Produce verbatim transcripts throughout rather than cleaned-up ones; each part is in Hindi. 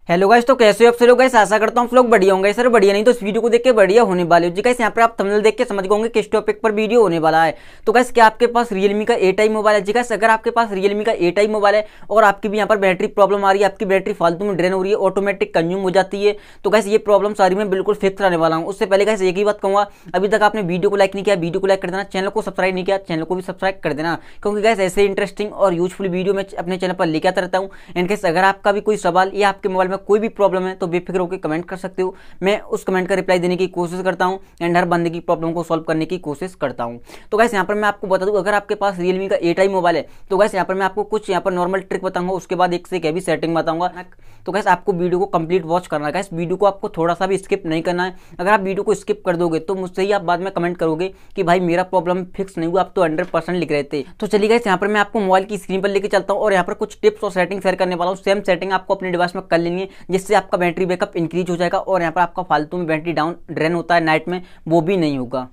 हेलो गाइस, तो कैसे हो आप सब लोग। गाइस आशा करता हूँ आप लोग बढ़िया होंगे। सर बढ़िया नहीं तो इस वीडियो को देख के बढ़िया होने वाले हो जी। गाइस यहाँ पर आप थंबनेल देख के समझ गए होंगे किस टॉपिक पर वीडियो होने वाला है। तो गाइस क्या आपके पास Realme का ए टाइप मोबाइल है जी। गाइस अगर आपके पास Realme का ए टाइप मोबाइल है और आपकी भी यहाँ पर बैटरी प्रॉब्लम आ रही है, आपकी बैटरी फालतू में ड्रेन हो रही है, ऑटोमेटिक कंज्यूम हो जाती है, तो गाइस ये प्रॉब्लम सारी मैं बिल्कुल फिक्स कराने वाला हूँ। उससे पहले गाइस एक ही बात कहूँगा, अभी तक आपने वीडियो को लाइक नहीं किया, वीडियो को लाइक कर देना, चैनल को सब्सक्राइब नहीं किया, चैनल को भी सब्सक्राइब कर देना, क्योंकि गाइस ऐसे इंटरेस्टिंग और यूजफुल वीडियो मैं अपने चैनल पर लेके आता रहता हूँ। एंड गाइस अगर आपका भी कोई सवाल या आपके मोबाइल में कोई भी प्रॉब्लम है तो बेफिक्र होकर कमेंट कर सकते हो, मैं उस कमेंट का रिप्लाई देने की कोशिश करता हूं एंड हर बंदे की प्रॉब्लम को सॉल्व करने की कोशिश करता हूं। तो गाइस यहां पर मैं आपको बता दूं, अगर आपके पास Realme का ए टाइप मोबाइल है तो गाइस यहां पर मैं आपको कुछ यहां पर नॉर्मल ट्रिक बताऊंगा, उसके बाद एक से एक हैवी सेटिंग बताऊंगा। तो गाइस आपको वीडियो को कंप्लीट वॉच करना है। गाइस वीडियो को आपको थोड़ा सा भी स्किप नहीं करना है। अगर आप वीडियो को स्किप कर दोगे तो मुझसे ही आप बाद में कमेंट करोगे कि भाई मेरा प्रॉब्लम फिक्स नहीं हुआ, आप तो हंड्रेड परसेंट लिख रहे थे। तो चलिए गाइस यहाँ पर मैं आपको मोबाइल की स्क्रीन पर लेके चलता हूँ और यहाँ पर कुछ टिप्स और सेटिंग शेयर करने वाला हूँ। सेम सेटिंग आपको अपने डिवाइस में कर लेनी है, जिससे आपका बैटरी बैकअप इंक्रीज हो जाएगा और यहाँ पर आपका फालतू में बैटरी डाउन ड्रेन होता है नाइट में, वो भी नहीं होगा।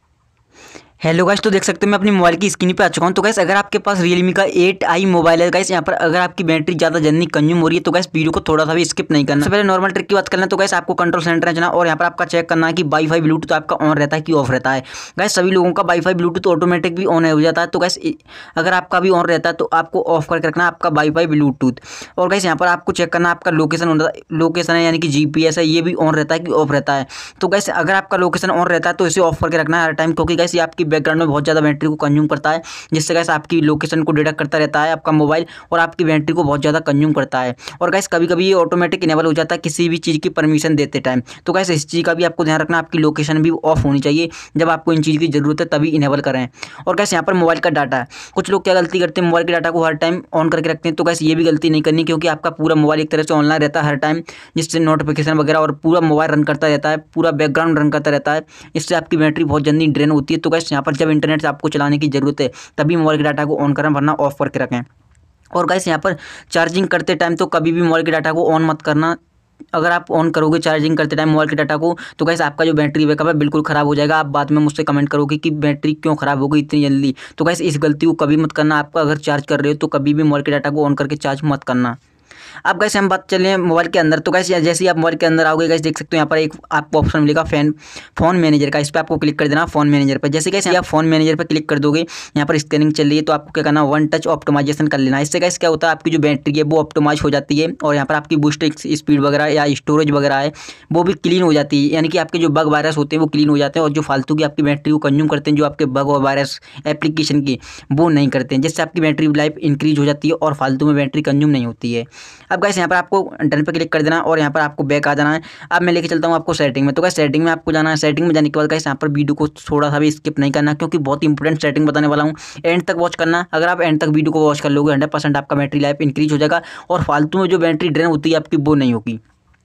हेलो गाइस, तो देख सकते हैं मैं अपनी मोबाइल की स्क्रीन पे आ चुका हूं। तो गाइस अगर आपके पास Realme का एट आई मोबाइल है गाइस, यहाँ पर अगर आपकी बैटरी ज़्यादा जल्दी कंज्यूम हो रही है तो गाइस वीडियो को थोड़ा सा भी स्किप नहीं करना। सबसे पहले नॉर्मल ट्रिक की बात करना, तो गाइस आपको कंट्रोल सेंटर में जाना और यहाँ पर आपका चेक करना है कि वाईफाई ब्लूटूथ आपका ऑन रहता है कि ऑफ रहता है। गाइस सभी लोगों का वाईफाई ब्लूटूथ ऑटोमेटिक भी ऑन हो जाता है, तो गाइस अगर आपका भी ऑन रहता है तो आपको ऑफ करके रखना है आपका वाईफाई ब्लूटूथ। और गाइस यहाँ पर आपको चेक करना है आपका लोकेशन लोकेशन है यानी कि जीपीएस है, ये भी ऑन रहता है कि ऑफ रहता है। तो गाइस अगर आपका लोकेशन ऑन रहता है तो इसे ऑफ करके रखना है हर टाइम, क्योंकि गाइस ये आपकी बैकग्राउंड में बहुत ज़्यादा बैटरी को कंज्यूम करता है, जिससे गाइस आपकी लोकेशन को डिटेक्ट करता रहता है आपका मोबाइल और आपकी बैटरी को बहुत ज़्यादा कंज्यूम करता है। और गाइस कभी कभी ये ऑटोमेटिक इनेबल हो जाता है किसी भी चीज़ की परमिशन देते टाइम। तो गाइस इस चीज़ का भी आपको ध्यान रखना, आपकी लोकेशन भी ऑफ होनी चाहिए, जब आपको इन चीज़ की जरूरत है तभी इनेबल करें। और गाइस यहाँ पर मोबाइल का डाटा है, कुछ लोग क्या गलती करते हैं, मोबाइल के डाटा को हर टाइम ऑन करके रखते हैं। तो गाइस ये भी गलती नहीं करनी, क्योंकि आपका पूरा मोबाइल एक तरह से ऑनलाइन रहता है हर टाइम, जिससे नोटिफिकेशन वगैरह और पूरा मोबाइल रन करता रहता है, पूरा बैकग्राउंड रन करता रहता है, इससे आपकी बैटरी बहुत जल्दी ड्रेन होती है। तो गाइस यहाँ पर जब इंटरनेट से आपको चलाने की जरूरत है तभी मोबाइल के डाटा को ऑन करें, वरना ऑफ करके रखें। और गाइस यहाँ पर चार्जिंग करते टाइम तो कभी भी मोबाइल के डाटा को ऑन मत करना। अगर आप ऑन करोगे चार्जिंग करते टाइम मोबाइल के डाटा को तो गाइस आपका जो बैटरी बैकअप है बिल्कुल ख़राब हो जाएगा। आप बाद में मुझसे कमेंट करोगे कि बैटरी क्यों ख़राब हो गई इतनी जल्दी। तो गाइस इस गलती को कभी मत करना। आपका अगर चार्ज कर रहे हो तो कभी भी मोबाइल के डाटा को ऑन करके चार्ज मत करना। अब गाइस हम बात चलें मोबाइल के अंदर, तो गाइस जैसे ही आप मोबाइल के अंदर आओगे गाइस देख सकते हो यहाँ पर एक आपको ऑप्शन मिलेगा फैन फोन मैनेजर का, इस पर आपको क्लिक कर देना फोन मैनेजर पर। जैसे गाइस आप फोन मैनेजर पर क्लिक कर दोगे, यहाँ पर स्कैनिंग चल रही है तो आपको क्या करना, वन टच ऑप्टिमाइजेशन कर लेना। इससे गाइस क्या होता है, आपकी जो बैटरी है वो ऑप्टिमाइज हो जाती है और यहाँ पर आपकी बूस्ट स्पीड वगैरह या स्टोरेज वगैरह है वो भी क्लीन हो जाती है, यानी कि आपके जो बग वायरस होते हैं वो क्लीन हो जाते हैं और जो फालतू की आपकी बैटरी को कंज्यूम करते हैं, जो आपके बग और वायरस एप्लीकेशन की, वो नहीं करते हैं, जिससे आपकी बैटरी लाइफ इंक्रीज हो जाती है और फालतू में बैटरी कंज्यूम नहीं होती है। अब गाइस यहाँ पर आपको डन पे क्लिक कर देना और यहाँ पर आपको बैक आ जाना है। अब मैं लेके चलता हूँ आपको सेटिंग में। तो गाइस सेटिंग में आपको जाना है। सेटिंग में जाने के बाद गाइस यहाँ पर वीडियो को थोड़ा सा भी स्किप नहीं करना, क्योंकि बहुत इंपॉर्टेंट सेटिंग बताने वाला हूँ, एंड तक वॉच करना। अगर आप एंड तक वीडियो को वॉच कर लोगे हंड्रेड परसेंट आपका बैटरी लाइफ इंक्रीज हो जाएगा और फालतू में जो बैटरी ड्रेन होती है आपकी वो नहीं होगी।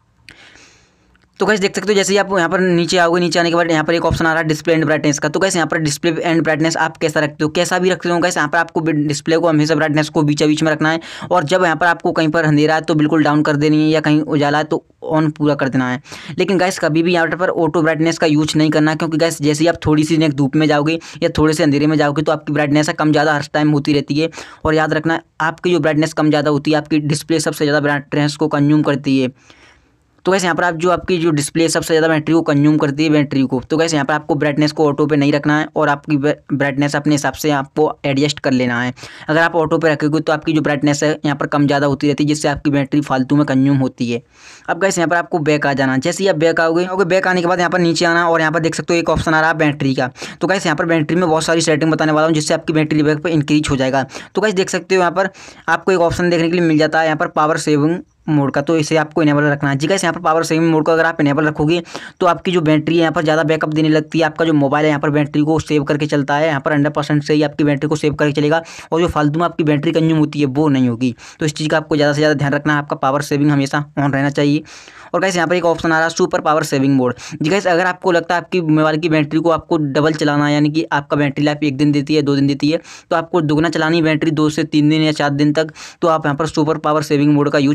तो गाइस देख सकते हो जैसे ही आप यहाँ पर नीचे आओगे, नीचे आने के बाद यहाँ पर एक ऑप्शन आ रहा है डिस्प्ले एंड ब्राइटनेस का। तो गाइस यहाँ पर डिस्प्ले एंड ब्राइटनेस आप कैसा रखते हो, कैसा भी रखते हो गाइस, यहाँ पर आपको डिस्प्ले को हमेशा ब्राइटनेस को बीच बीच में रखना है और जब यहाँ पर आपको कहीं पर अंधेरा है तो बिल्कुल डाउन कर देनी है या कहीं उजाला है तो ऑन पूरा कर देना है। लेकिन गाइस कभी भी यहाँ पर ऑटो ब्राइटनेस का यूज नहीं करना, क्योंकि गाइस जैसे ही आप थोड़ी सी नेक धूप में जाओगे या थोड़े से अंधेरे में जाओगे तो आपकी ब्राइटनेस कम ज़्यादा हर टाइम होती रहती है। और याद रखना, आपकी जो ब्राइटनेस कम ज़्यादा होती है आपकी डिस्प्ले सबसे ज़्यादा ब्राइटनेस को कंज्यूम करती है। तो गाइस यहाँ पर आप जो आपकी जो डिस्प्ले सबसे ज़्यादा बैटरी को कंज्यूम करती है बैटरी को, तो गाइस यहाँ पर आपको ब्राइटनेस को ऑटो पे नहीं रखना है और आपकी ब्राइटनेस अपने हिसाब से आपको एडजस्ट कर लेना है। अगर आप ऑटो पे रखोगे तो आपकी जो ब्राइटनेस है यहाँ पर कम ज़्यादा होती रहती है, जिससे आपकी बैटरी फालतू में कंज्यूम होती है। अब गाइस यहाँ पर आपको बैक आ जाना। जैसे ही आप बैक आओगे आओगे बैक आने के बाद यहाँ पर नीचे आना और यहाँ पर देख सकते हो एक ऑप्शन आ रहा है बैटरी का। तो गाइस यहाँ पर बैटरी में बहुत सारी सेटिंग बताने वाला हूँ, जिससे आपकी बैटरी बैक पर इंक्रीज हो जाएगा। तो गाइस देख सकते हो यहाँ पर आपको एक ऑप्शन देखने के लिए मिल जाता है यहाँ पर पावर सेविंग मोड का, तो इसे आपको इनेबल रखना है। जी गाइस यहाँ पर पावर सेविंग मोड को अगर आप इनेबल रखोगे तो आपकी जो बैटरी है यहाँ पर ज़्यादा बैकअप देने लगती है। आपका जो मोबाइल है यहाँ पर बैटरी को सेव करके चलता है, यहाँ पर हंड्रेड परसेंट से ही आपकी बैटरी को सेव करके चलेगा और जो फालतू में आपकी बैटरी कंज्यूम होती है वो नहीं होगी। तो इस चीज़ का आपको ज़्यादा से ज़्यादा ध्यान रखना है, आपका पावर सेविंग हमेशा ऑन रहना चाहिए। और गाइस यहाँ पर एक ऑप्शन आ रहा है सुपर पावर सेविंग मोड। जी गाइस अगर आपको लगता है आपकी मोबाइल की बैटरी को आपको डबल चलाना है, यानी कि आपका बैटरी लाइफ एक दिन देती है दो दिन देती है, तो आपको दुगना चलानी बैटरी दो से तीन दिन या चार दिन तक, तो आप यहाँ पर सुपर पावर सेविंग मोड का यूज कर सकते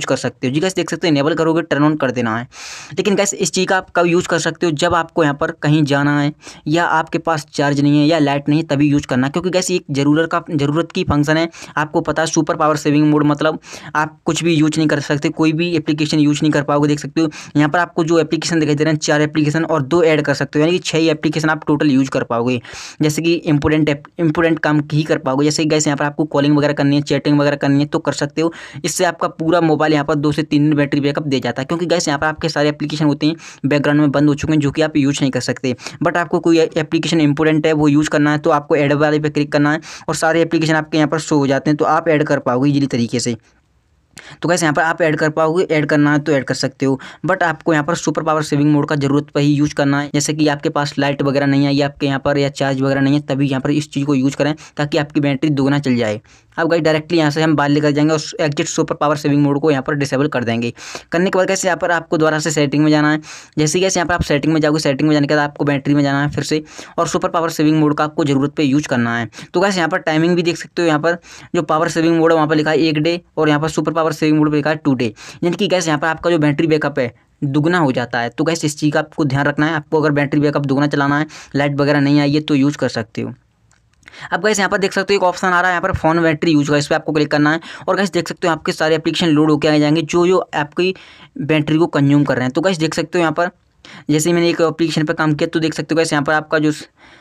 सकते हो जी। गाइस देख सकते हो इनेबल करोगे टर्न ऑन कर देना है। लेकिन गाइस इस चीज़ का आप कब यूज़ कर सकते हो, जब आपको यहाँ पर कहीं जाना है या आपके पास चार्ज नहीं है या लाइट नहीं है तभी यूज़ करना, क्योंकि गाइस एक जरूरत का ज़रूरत की फंक्शन है। आपको पता है सुपर पावर सेविंग मोड मतलब आप कुछ भी यूज नहीं कर सकते, कोई भी एप्लीकेशन यूज नहीं कर पाओगे। देख सकते हो यहाँ पर आपको जो एप्लीकेशन दिखाई दे रहे हैं चार एप्लीकेशन और दो ऐड कर सकते हो, यानी कि छह एप्लीकेशन आप टोटल यूज कर पाओगे। जैसे कि इंपोर्टेंट इंपोर्टेंट काम ही कर पाओगे। जैसे गाइस यहाँ पर आपको कॉलिंग वगैरह करनी है, चैटिंग वगैरह करनी है तो कर सकते हो। इससे आपका पूरा मोबाइल यहाँ पर दो से तीन दिन बैटरी बैकअप दे जाता है, क्योंकि गाइस यहाँ पर आपके सारे एप्लीकेशन होते हैं बैकग्राउंड में बंद हो चुके हैं जो कि आप यूज नहीं कर सकते। बट आपको कोई एप्लीकेशन इंपोर्टेंट है वो यूज करना है तो आपको ऐड वाले पे क्लिक करना है और सारे एप्लीकेशन आपके यहाँ पर शो हो जाते हैं, तो आप ऐड कर पाओगे इजीली तरीके से। तो कैसे यहाँ पर आप ऐड कर पाओगे, ऐड करना है तो ऐड कर सकते हो। बट आपको यहाँ पर सुपर पावर सेविंग मोड का जरूरत पर ही यूज करना है। जैसे कि आपके पास लाइट वगैरह नहीं है या आपके यहाँ पर या चार्ज वगैरह नहीं है तभी यहाँ पर इस चीज़ को यूज करें ताकि आपकी बैटरी दोगुना चल जाए। अब गाइस डायरेक्टली यहाँ से हम बाहर लेकर जाएंगे और exit super power saving mode को यहाँ पर डिसेबल कर देंगे। करने के बाद कैसे यहाँ पर आपको दोबारा से सेटिंग में जाना है। जैसे कैसे यहाँ पर आप सेटिंग में जाओगे, सेटिंग में जाने के बाद आपको बैटरी में जाना है फिर से और सुपर पावर सेविंग मोड का आपको जरूरत पे यूज करना है। तो कैसे यहाँ पर टाइमिंग भी देख सकते हो, यहाँ पर जो पावर सेविंग मोड है वहाँ पर लिखा है एक डे और यहाँ पर सुपर पावर सेविंग मोड पर लिखा है टू डे, यानी कि गैस यहाँ पर आपका जो बैटरी बैकअप है दुगना हो जाता है। तो गैस इस चीज़ का आपको ध्यान रखना है। आपको अगर बैटरी बैकअप दुगना चलाना है, लाइट वगैरह नहीं आई है तो यूज़ कर सकते हो। अब गाइस यहाँ पर देख सकते हो एक ऑप्शन आ रहा है यहाँ पर फोन बैटरी यूज का, इस पर आपको क्लिक करना है और गाइस देख सकते हो आपके सारे एप्लीकेशन लोड होकर आ जाएंगे जो जो आपकी बैटरी को कंज्यूम कर रहे हैं। तो गाइस देख सकते हो यहाँ पर जैसे मैंने एक एप्लीकेशन पर काम किया तो देख सकते हो गाइस यहाँ पर आपका जो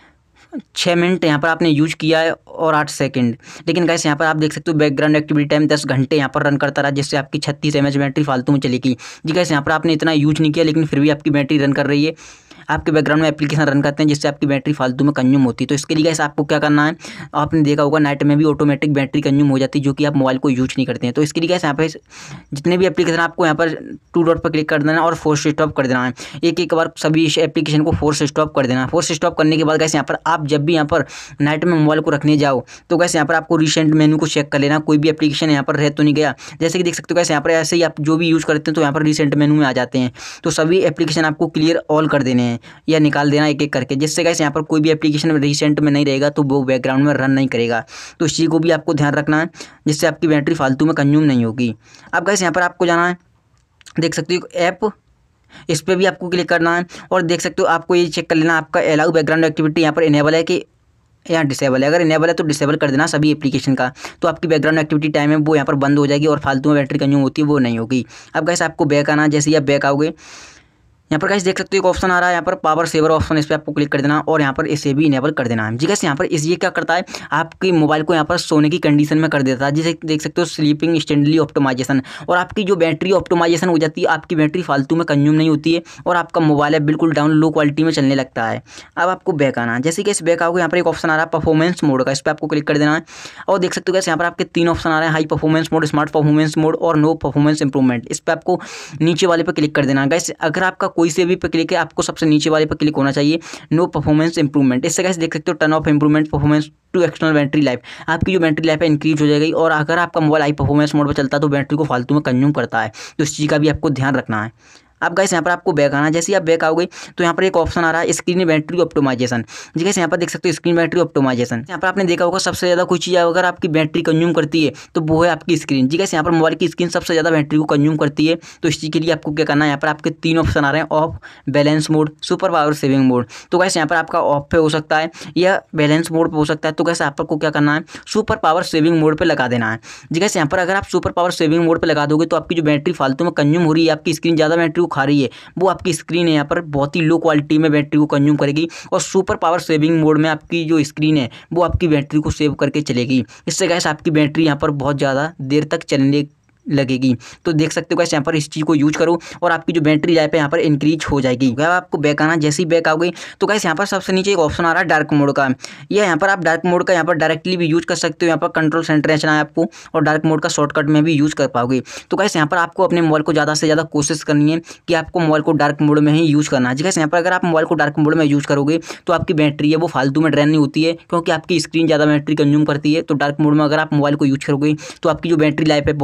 छः मिनट यहाँ पर आपने यूज किया है और आठ सेकंड। लेकिन गाइस यहाँ पर आप देख सकते हो बैकग्राउंड एक्टिविटी टाइम दस घंटे यहाँ पर रन करता रहा, जिससे आपकी छत्तीस एम एच बैटरी फालतू में चलेगी जी। गाइस यहाँ पर आपने इतना यूज नहीं किया लेकिन फिर भी आपकी बैटरी रन कर रही है। आपके बैकग्राउंड में एप्लीकेशन रन करते हैं जिससे आपकी बैटरी फालतू में कंज्यूम होती है। तो इसके लिए गाइस आपको क्या करना है, आपने देखा होगा नाइट में भी ऑटोमेटिक बैटरी कंज्यूम हो जाती है जो कि आप मोबाइल को यूज नहीं करते हैं। तो इसके लिए गाइस यहाँ पे जितने भी एप्लीकेशन आपको यहाँ पर टू डॉट पर क्लिक कर देना है और फोर्स स्टॉप कर देना है। एक एक बार सभी एप्लीकेशन को फोर्स स्टॉप कर देना है। फोर्स स्टॉप करने के बाद गाइस यहाँ पर आप जब भी यहाँ पर नाइट में मोबाइल को रखने जाओ तो गाइस यहाँ पर आपको रिसेंट मेनू को चेक कर लेना, कोई भी एप्लीकेशन यहाँ पर रह तो नहीं गया। जैसे कि देख सकते हो गाइस यहाँ पर ऐसे ही आप जो भी यूज़ करते हैं तो यहाँ पर रिसेंट मेनू में आ जाते हैं। तो सभी एप्लीकेशन आपको क्लियर ऑल कर देने हैं या निकाल देना एक एक करके, जिससे गाइस यहाँ पर कोई भी एप्लीकेशन रिसेंट में नहीं रहेगा तो वो बैकग्राउंड में रन नहीं करेगा। तो इस चीज़ को भी आपको ध्यान रखना है जिससे आपकी बैटरी फालतू में कंज्यूम नहीं होगी। अब गाइस यहाँ पर आपको जाना है, देख सकते हो ऐप, इस पर भी आपको क्लिक करना है और देख सकते हो आपको ये चेक कर लेना आपका अलाउ बैकग्राउंड एक्टिविटी यहाँ पर इनेबल है कि यहाँ डिसेबल है। अगर इनेबल है तो डिसेबल कर देना सभी एप्लीकेशन का, तो आपकी बैकग्राउंड एक्टिविटी टाइम है वो यहाँ पर बंद हो जाएगी और फालतू में बैटरी कंज्यूम होती है वो नहीं होगी। अब गाइस आपको बैक आना, जैसे ही आप बैक आओगे यहाँ पर गाइस देख सकते हो एक ऑप्शन आ रहा है यहाँ पर पावर सेवर ऑप्शन, इस पर आपको क्लिक कर देना और यहाँ पर इसे भी इनेबल कर देना है जी। गाइस यहाँ पर इस ये क्या करता है, आपके मोबाइल को यहाँ पर सोने की कंडीशन में कर देता है, जिसे देख सकते हो स्लीपिंग स्टैंडर्डली ऑप्टिमाइजेशन, और आपकी जो बैटरी ऑप्टिमाइजेशन हो जाती है, आपकी बैटरी फालतू में कंज्यूम नहीं होती है और आपका मोबाइल है बिल्कुल डाउन लो क्वालिटी में चलने लगता है। अब आपको बैक आना, जैसे कि इस बैक आओगे यहाँ पर एक ऑप्शन आ रहा है परफॉर्मेंस मोड का, इस पर आपको क्लिक कर देना है और देख सकते हो गाइस यहाँ पर आपके तीन ऑप्शन आ रहे हैं, high performance mode, smart performance mode और नो परफॉर्मेंस इंप्रूवमेंट। इस पर आपको नीचे वाले पर क्लिक कर देना है। गाइस अगर आपका कोई से भी पे क्लिक है आपको सबसे नीचे वाले पर क्लिक होना चाहिए नो परफॉर्मेंस इंप्रूवमेंट। इससे गाइस देख सकते हो turn off improvement performance to external battery life, आपकी जो बैटरी लाइफ है इंक्रीज हो जाएगी। और अगर आपका मोबाइल हाई परफॉर्मेंस मोड पर चलता है तो बैटरी को फालतू में कंज्यूम करता है, तो इस चीज़ का भी आपको ध्यान रखना है। अब गाइस यहाँ पर आपको बैक आना, जैसे ही आप बैक आओगे तो यहाँ पर एक ऑप्शन आ रहा है स्क्रीन बैटरी ऑप्टिमाइजेशन जी। गाइस यहाँ पर देख सकते हो स्क्रीन बैटरी ऑप्टिमाइजेशन, यहाँ पर आपने देखा होगा सबसे ज़्यादा कोई चीज़ अगर आपकी बैटरी कंज्यूम करती है तो वो है आपकी स्क्रीन जी। गाइस यहाँ पर मोबाइल की स्क्रीन सबसे ज़्यादा बैटरी को कंज्यूम करती है, तो इस चीज़ के लिए आपको क्या करना है, यहाँ पर आपके तीन ऑप्शन आ रहे हैं off, balance mode, super power saving mode. तो गाइस यहाँ पर आपका ऑफ पे हो सकता है या बैलेंस मोड पे हो सकता है। तो गाइस आपको क्या करना है, सुपर पावर सेविंग मोड पे लगा देना है जी। गाइस यहाँ पर अगर आप सुपर पावर सेविंग मोड पे लगा दोगे तो आपकी जो बैटरी फालतू में कंज्यूम हो रही है, आपकी स्क्रीन ज़्यादा बैटरी को खा रही है, वो आपकी स्क्रीन है यहाँ पर बहुत ही लो क्वालिटी में बैटरी को कंज्यूम करेगी। और सुपर पावर सेविंग मोड में आपकी जो स्क्रीन है वो आपकी बैटरी को सेव करके चलेगी। इससे गाइस आपकी बैटरी यहाँ पर बहुत ज़्यादा देर तक चलने लगेगी। तो देख सकते हो गाइस यहाँ पर इस चीज़ को यूज करो और आपकी जो बैटरी लाइफ है यहाँ पर इंक्रीज हो जाएगी। अब आपको बैक आना, जैसे ही बैक आओगे तो गाइस यहाँ पर सबसे नीचे एक ऑप्शन आ रहा है डार्क मोड का, या यहाँ पर आप डार्क मोड का यहाँ पर डायरेक्टली भी यूज कर सकते हो। यहाँ पर कंट्रोल सेंटर रचना है आपको और डार्क मोड का शॉर्टकट में भी यूज कर पाओगे। तो गाइस यहाँ पर आपको अपने मोबाइल को ज़्यादा से ज़्यादा कोशिश करनी है कि आपको मोबाइल को डार्क मोड में ही यूज करना है। गाइस यहाँ पर अगर आप मोबाइल को डार्क मोड में यूज करोगे तो आपकी बैटरी है वो फालतू में ड्रेन नहीं होती है, क्योंकि आपकी स्क्रीन ज़्यादा बैटरी कंज्यूम करती है। तो डार्क मोड में अगर आप मोबाइल को यूज करोगे तो आपकी जो बैटरी लाइफ है बहुत ज़्यादा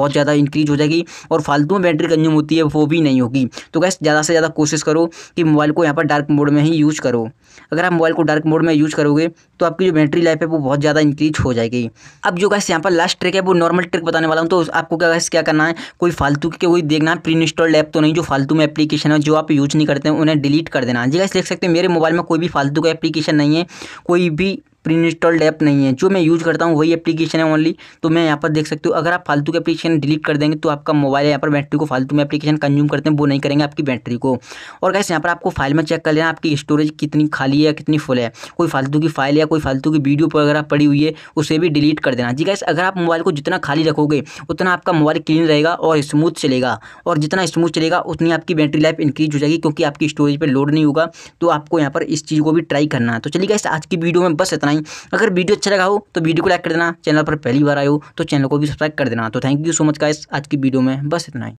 इंक्रीज हो जाएगी और फालतू में बैटरी कंज्यूम होती है वो भी नहीं होगी। तो गैस ज़्यादा से ज़्यादा कोशिश करो कि मोबाइल को यहाँ पर डार्क मोड में ही यूज़ करो। अगर आप मोबाइल को डार्क मोड में यूज़ करोगे तो आपकी जो बैटरी लाइफ है वो बहुत ज़्यादा इंक्रीज हो जाएगी। अब जो गैस यहाँ पर लास्ट ट्रिक है वो नॉर्मल ट्रिक बताने वाला हूँ। तो आपको क्या गैस क्या करना है, कोई फालतू के कोई देखना है प्री इंस्टॉल्ड ऐप तो नहीं, जो फालतू में एप्लीकेशन है जो आप यूज नहीं करते हैं उन्हें डिलीट कर देना। जी गैस देख सकते हैं मेरे मोबाइल में कोई भी फालतू का एप्लीकेशन नहीं है, कोई भी प्री इंस्टॉल्ड ऐप नहीं है, जो मैं यूज़ करता हूँ वही एप्लीकेशन है ओनली। तो मैं यहाँ पर देख सकते हो अगर आप फालतू के एप्लीकेशन डिलीट कर देंगे तो आपका मोबाइल यहाँ पर बैटरी को फालतू में एप्लीकेशन कंज्यूम करते हैं वो नहीं करेंगे आपकी बैटरी को। और गाइस यहाँ पर आपको फाइल में चेक कर लेना आपकी स्टोरेज कितनी खाली है या कितनी फुल है। कोई फालतू की फाइल या कोई फालतू की वीडियो वगैरह पड़ी हुई है उसे भी डिलीट कर देना। जी गाइस अगर आप मोबाइल को जितना खाली रखोगे उतना आपका मोबाइल क्लीन रहेगा और स्मूथ चलेगा, और जितना स्मूथ चलेगा उतनी आपकी बैटरी लाइफ इंक्रीज हो जाएगी क्योंकि आपकी स्टोरेज पर लोड नहीं होगा। तो आपको यहाँ पर इस चीज़ को भी ट्राई करना है। तो चलिए गाइस आज की वीडियो में बस इतना ही। अगर वीडियो अच्छा लगा हो तो वीडियो को लाइक कर देना, चैनल पर पहली बार आए हो तो चैनल को भी सब्सक्राइब कर देना। तो thank you so much guys, आज की वीडियो में बस इतना ही।